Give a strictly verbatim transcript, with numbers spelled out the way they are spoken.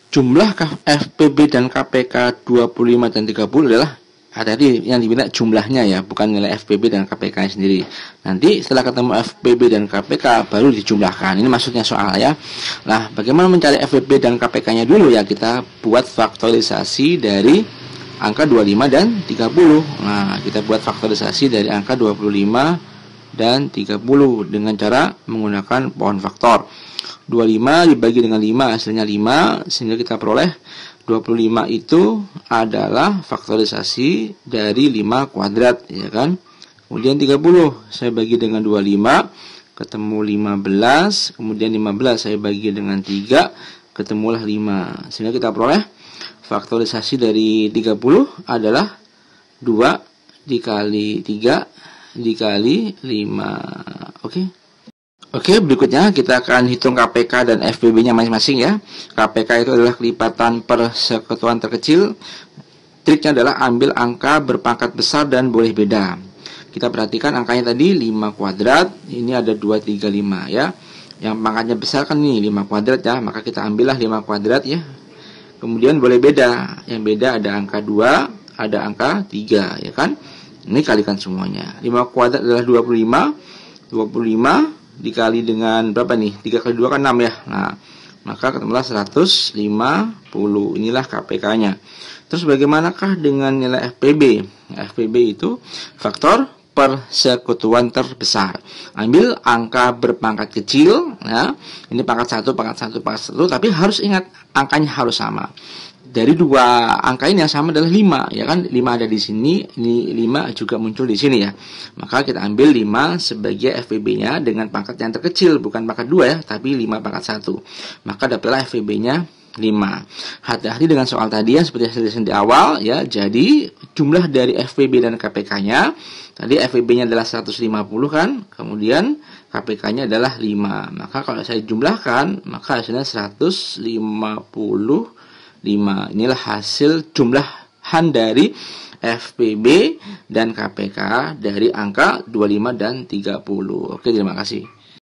jumlah F P B dan K P K dua puluh lima dan tiga puluh adalah tadi yang diminta jumlahnya ya, bukan nilai F P B dan K P K sendiri. Nanti setelah ketemu F P B dan K P K baru dijumlahkan. Ini maksudnya soal ya. Nah, bagaimana mencari F P B dan K P K-nya dulu ya? Kita buat faktorisasi dari angka dua puluh lima dan tiga puluh. Nah, kita buat faktorisasi dari angka dua puluh lima dan tiga puluh dengan cara menggunakan pohon faktor. dua puluh lima dibagi dengan lima hasilnya lima, sehingga kita peroleh dua puluh lima itu adalah faktorisasi dari lima kuadrat, ya kan? Kemudian tiga puluh saya bagi dengan dua puluh lima, ketemu lima belas, kemudian lima belas saya bagi dengan tiga, ketemulah lima. Sehingga kita peroleh faktorisasi dari tiga puluh adalah dua dikali tiga dikali lima. Oke. Oke, berikutnya kita akan hitung K P K dan F P B-nya masing-masing ya. K P K itu adalah kelipatan persekutuan terkecil. Triknya adalah ambil angka berpangkat besar dan boleh beda. Kita perhatikan angkanya tadi lima kuadrat, ini ada dua, tiga, lima ya. Yang pangkatnya besar kan ini lima kuadrat ya, maka kita ambillah lima kuadrat ya. Kemudian boleh beda. Yang beda ada angka dua, ada angka tiga ya kan. Ini kalikan semuanya. lima kuadrat adalah dua puluh lima. dua puluh lima dikali dengan berapa nih? tiga kali dua kan enam ya. Nah, maka ketemulah seratus lima puluh. Inilah K P K-nya. Terus bagaimanakah dengan nilai F P B? F P B itu faktor persekutuan terbesar. Ambil angka berpangkat kecil ya. Ini pangkat satu, pangkat satu, pangkat satu, tapi harus ingat angkanya harus sama. Dari dua angka ini yang sama adalah lima, ya kan? lima ada di sini, ini lima juga muncul di sini ya. Maka kita ambil lima sebagai F P B-nya dengan pangkat yang terkecil, bukan pangkat dua ya, tapi lima pangkat satu. Maka dapatlah F P B-nya lima. Hati-hati dengan soal tadi yang seperti hasil di awal ya. Jadi jumlah dari F P B dan K P K-nya, tadi F P B-nya adalah seratus lima puluh kan, kemudian K P K-nya adalah lima. Maka kalau saya jumlahkan, maka hasilnya seratus lima puluh lima. Inilah hasil jumlahan dari F P B dan K P K dari angka dua puluh lima dan tiga puluh. Oke, terima kasih.